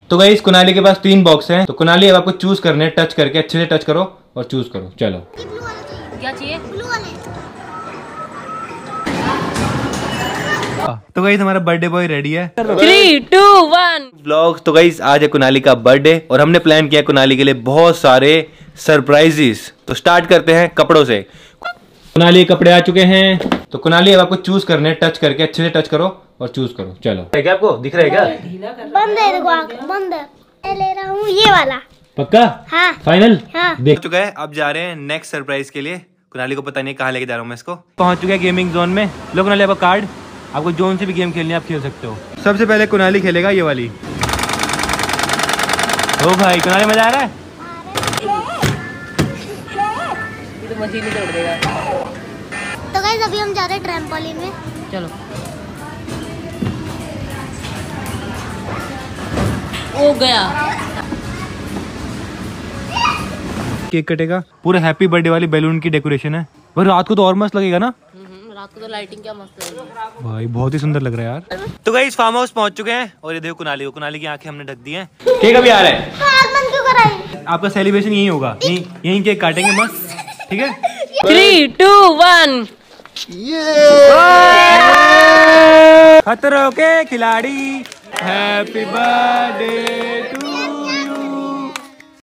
तो गाइस कुनाली के पास 3 बॉक्स हैं, तो कुनाली अब आपको चूज करने, टच करके अच्छे से टच करो और चूज करो। चलो क्या चाहिए? ब्लू वाले। तो गाइस हमारा बर्थडे बॉय रेडी है। 3, 2, 1 व्लॉग। तो गाइस आज है कुनाली का बर्थडे और हमने प्लान किया कुनाली के लिए बहुत सारे सरप्राइजेस। तो स्टार्ट करते हैं कपड़ों से। कुनाली कपड़े आ चुके हैं, तो कुनाली अब आपको चूज करने, टच करके अच्छे से टच करो और चूज करो। चलो है क्या, आपको दिख रहा है क्या? बंद है, देखो बंद है। मैं ले रहा हूँ ये वाला। पक्का? हाँ। फाइनल? हाँ। देख चुका है। अब जा रहे हैं नेक्स्ट सरप्राइज के लिए। कुनाली को पता नहीं कहाँ लेके जा रहा हूँ मैं इसको। पहुंच चुके हैं गेमिंग जोन में। लो कुनाली आपका कार्ड, आपको जोन से भी गेम खेलनी है, आप खेल सकते हो। सबसे पहले कुनाली खेलेगा ये वाली। ओ भाई कुनाली मजा आ रहा है? ये तो मशीन ही तोड़ देगा। तो गाइस अभी हम जा रहे हैं ट्रैम्पोलिन में। चलो। हो गया। केक कटेगा। पूरा हैप्पी बर्थडे वाली बैलून की डेकोरेशन है। पर रात को तो और मस्त लगेगा ना? रात को तो लाइटिंग क्या मस्त है भाई, बहुत ही सुंदर लग रहा है यार। तो गाइस फार्म हाउस पहुंच चुके हैं और ये देखो कुनाली को, कुनाली की आंखें हमने ढक दी हैं। केक अभी आ रहा है। बंद क्यों कराई? आपका सेलिब्रेशन यही होगा, यहीं केक काटेंगे मस्त, ठीक है? 3, 2, 1 खतरों के खिलाड़ी, हैप्पी बर्थडे टू